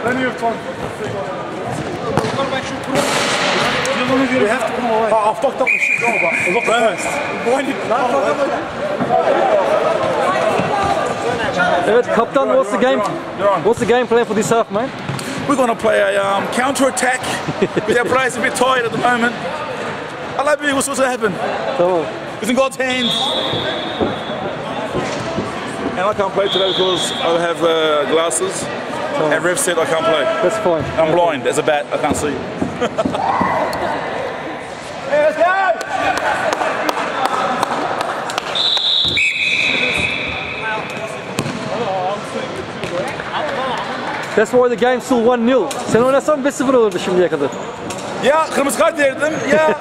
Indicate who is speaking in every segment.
Speaker 1: Plenty of time. We have to come away. I fucked up the shit goal, but I was first.
Speaker 2: Evet, kaptan, what's the game plan for this half, mate?
Speaker 3: We're going to play a counter-attack. But our players are a bit tired at the moment. I love you. What's supposed to happen? It's in God's hands. And I can't play today because I have glasses. And Rev said I can't play.
Speaker 2: That's fine.
Speaker 3: I'm blind as a bat. I can't see. Hey, let's go!
Speaker 2: That's why the game's still 1-0. Sen oynasan 5-0 olurdu şimdiye kadar.
Speaker 3: Ya kırmızı kart verdim. Ya.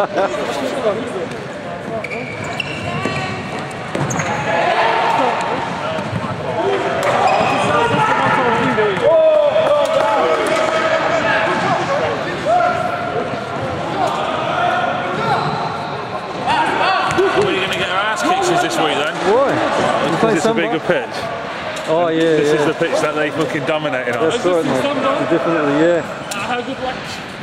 Speaker 4: This week then?
Speaker 2: Why?
Speaker 4: Because it's a bigger pitch.
Speaker 2: Oh yeah,
Speaker 4: This is the pitch that they fucking dominated on.
Speaker 2: That's right, mate. Definitely, yeah.
Speaker 4: How good luck.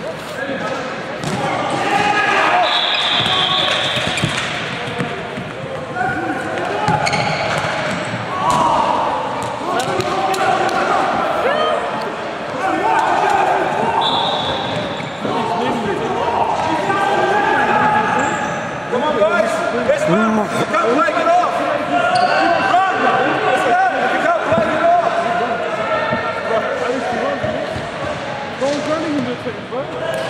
Speaker 3: Come on, guys. Let's run. You can't play it off. Run. Let's go. You can't play it off.
Speaker 1: No one's running in the thing, bro.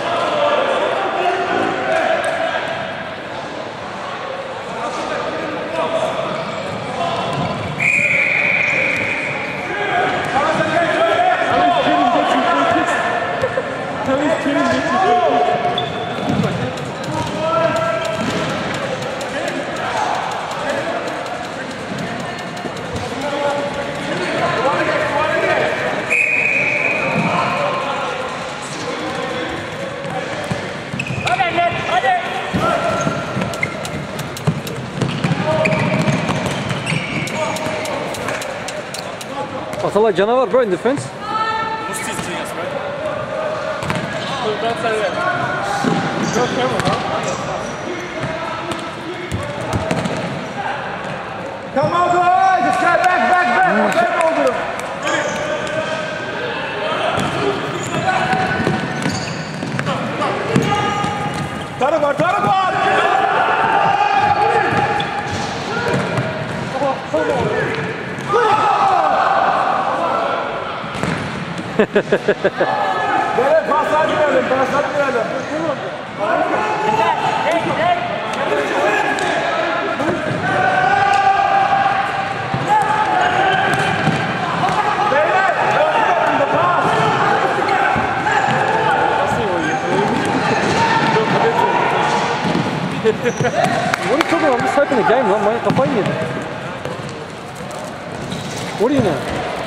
Speaker 2: Atalay canavar, bro, in defense.
Speaker 1: Who's teasing us, right? Don't say that. No camera, huh?
Speaker 3: Come on, guys. Let's go back. Back over them. Tarabar. Böyle paslar girelim.
Speaker 2: What are you talking about? I'm just hoping the game, man. Kafayı yedim. What do you know?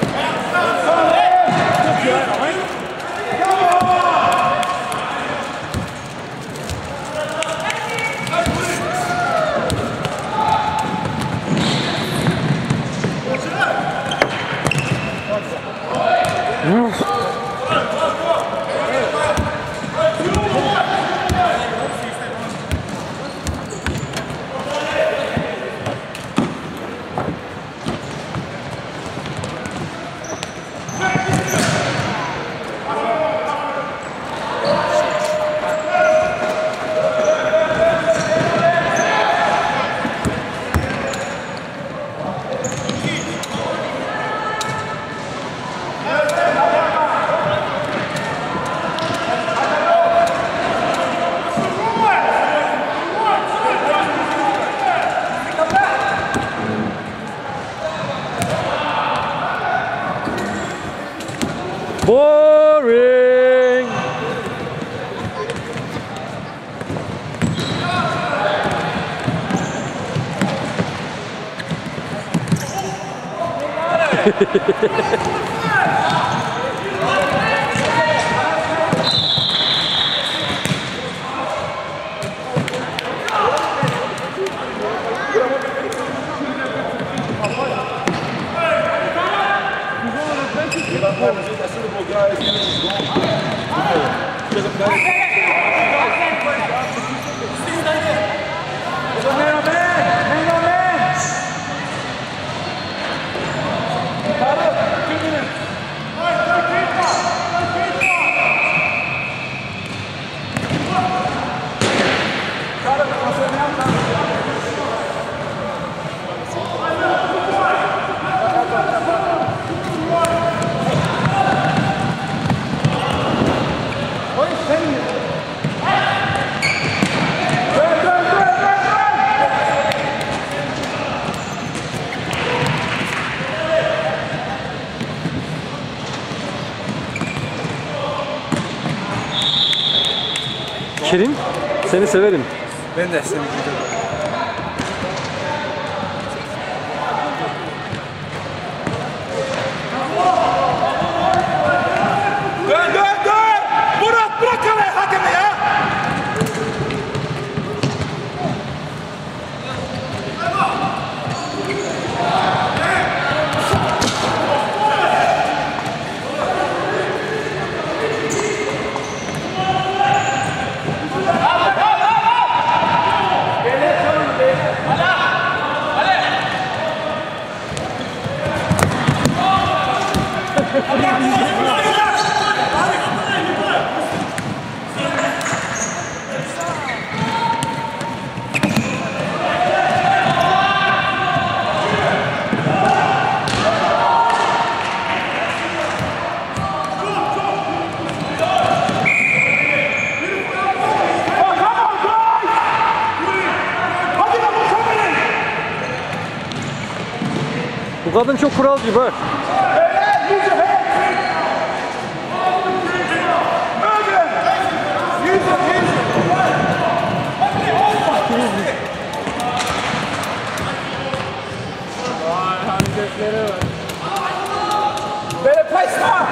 Speaker 2: Boring! Kerim, seni severim.
Speaker 1: Ben de seni severim.
Speaker 3: Dön! Bırak kaleye hakemi ya!
Speaker 2: Bu kadın çok kuralcı bak.
Speaker 3: Better play smart!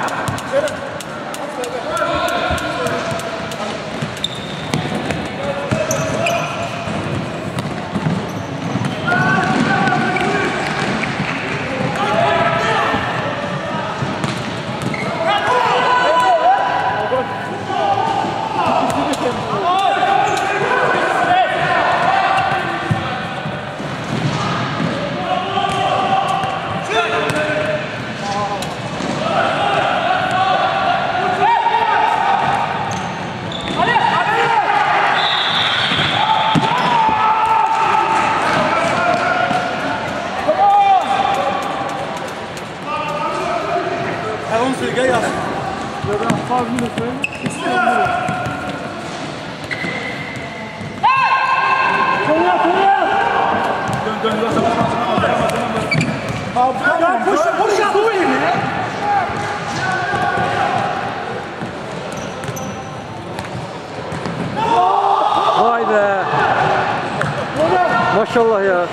Speaker 2: Vay be. Maşallah ya.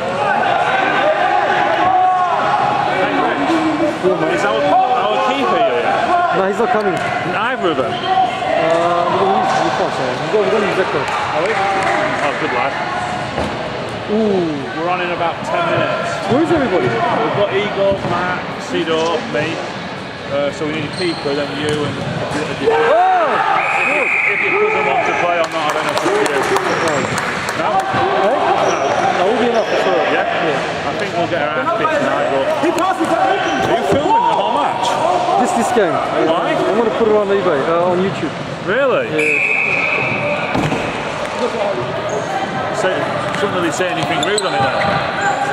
Speaker 4: Is our keeper here?
Speaker 2: No, he's not coming.
Speaker 4: Either of them?
Speaker 2: We've got to use that card.
Speaker 4: Oh, good lad.
Speaker 2: Ooh.
Speaker 4: We're on in about 10 minutes.
Speaker 2: Where's everybody?
Speaker 4: We've got Eagle, Matt, Sido, me. So we need a keeper, then you and if your cousin wants to play or not, I don't know if it's you. No? No?
Speaker 2: That will be enough for sure.
Speaker 4: Yeah? I think we'll get our ass kicked tonight, but... Are you filming the whole match?
Speaker 2: This game.
Speaker 4: Why?
Speaker 2: I'm going to put it on eBay, on YouTube.
Speaker 4: Really?
Speaker 2: Yeah.
Speaker 4: Shouldn't really say anything rude on it then?